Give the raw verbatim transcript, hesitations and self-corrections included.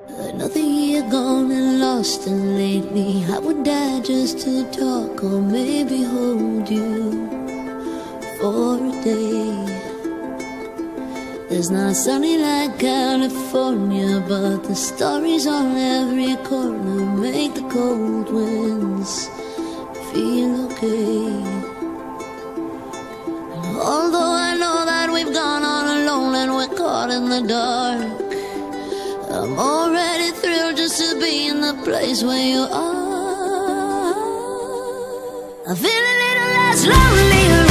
Another year gone and lost, and lately I would die just to talk or maybe hold you for a day. It's not sunny like California, but the stories on every corner make the cold winds feel okay. And although I know that we've gone on alone and we're caught in the dark, I'm already thrilled just to be in the place where you are. I feel a little less lonely